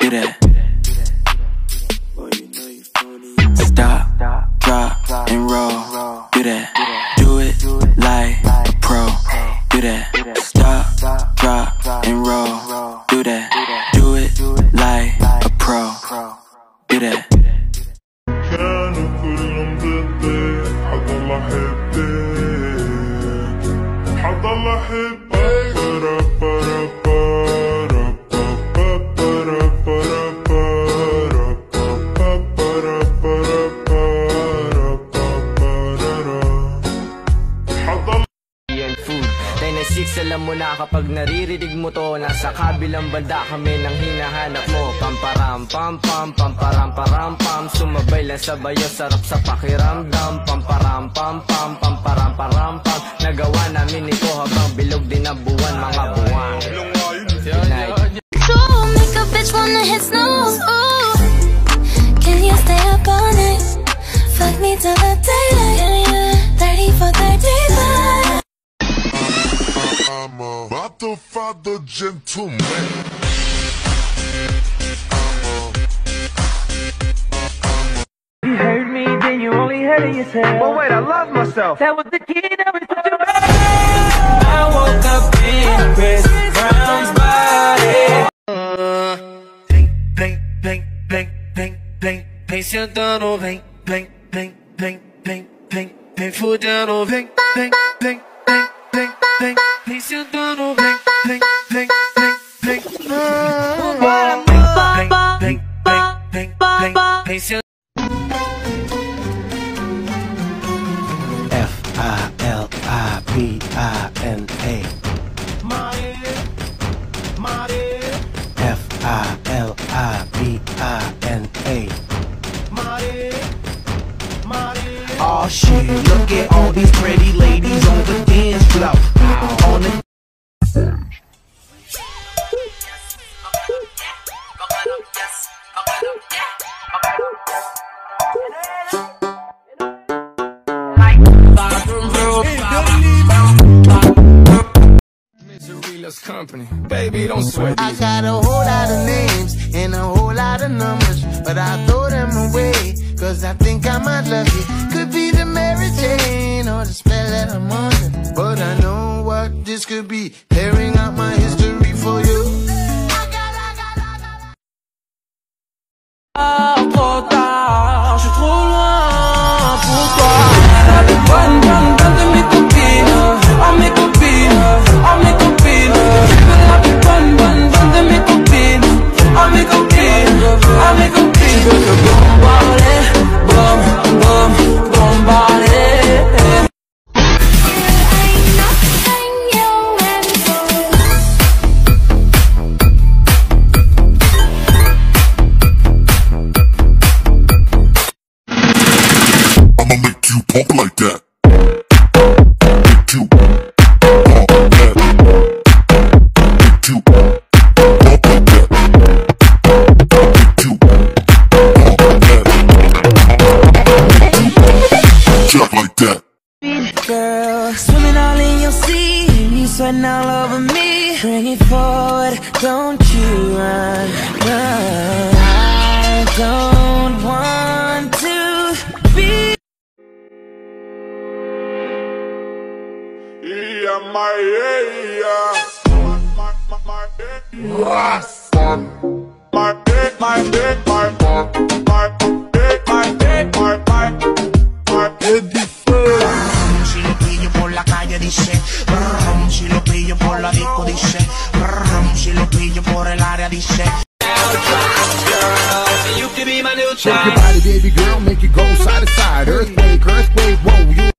do that. Stop, drop, and roll, do that. Do it like a pro, do that. Stop, drop, and roll, do that. Do it like a pro, do that. Alam mo na kapag naririnig mo to, nasa kabilang banda kami nang hinahanap mo. Pamparam pam pam, pamparam param pam, sumabay lang sa bayo, sarap sa pakiramdam. Pamparam pam pam, pamparam param pam, nagawa namin ito habang bilog din ang buwan, mga buwan. So make a bitch wanna hit snooze. Ooh, can you stay up all night? Fuck me till the daylight. 30 for 35. I'm a motherfucker gentleman. You heard me, then you only heard it yourself. But wait, I love myself. That was the key, that was what you made. I woke up in Chris Brown's body. Bang, bang, bang, bang, bang, bang, sentando, bang, bang, bang, bang, bang, bang, bang, fudendo, bang, bang, bang, bang, bang, bang, bang, sentando, bang, bang, bang, bang, bang, bang, bang, bang, bang, bang, bang. F-I-L-I-B-I-N-A. F-I-L-I-B-I-N-A. Oh shit, look at all these pretty ladies on the dance floor. On the company, baby, don't sweat. I got a whole lot of names and a whole lot of numbers, but I throw them away, cause I think I might love you. Could be the Mary Jane or the spell that I'm under, but I know what this could be, clearing out my history for you. Je suis trop loin pour toi. Avec bonne de mes copines, oh mes copines, oh mes copines. Avec bonne de mes copines, oh mes copines, oh mes copines. Je veux te bombarder, bom, bom, bombarder. Pump like that. Make you pump like that. Make you pump like that. Make you pump like that. Just like that. Girl, swimming all in your sea, you sweating all over me. Bring it forward, don't you run, run. I don't want to be. Si lo pillo por la calle dice, si lo pillo por la disco dice, si lo pillo por el área dice. Shake your body, baby girl, make it go side to side. Earthquake, earthquake, whoa, you.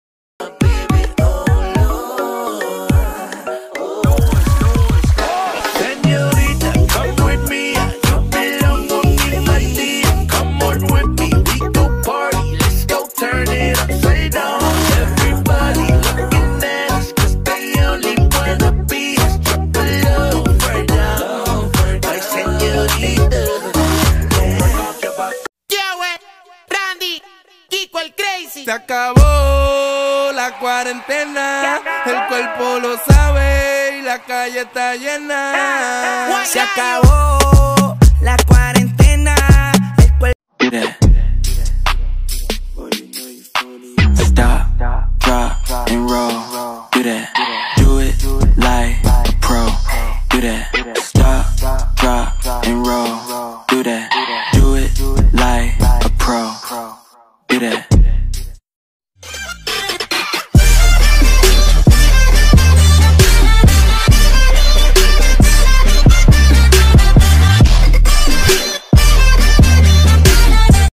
Se acabó la cuarentena, el cuerpo lo sabe y la calle está llena. Se acabó la cuarentena. and roll. Do that.